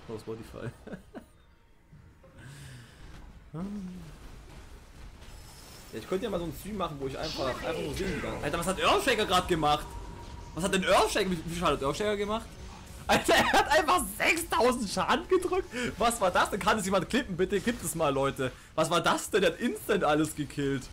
Oh, Spotify. Ja, ich könnte ja mal so einen Stream machen, wo ich einfach nur singen kann. Alter, was hat Earthshaker gerade gemacht? Was hat denn Earthshaker? Wie viel Schaden hat Earthshaker gemacht? Alter, er hat einfach 6000 Schaden gedrückt. Was war das denn? Kann es jemand klippen, bitte? Klippt es mal, Leute. Was war das denn? Der hat instant alles gekillt.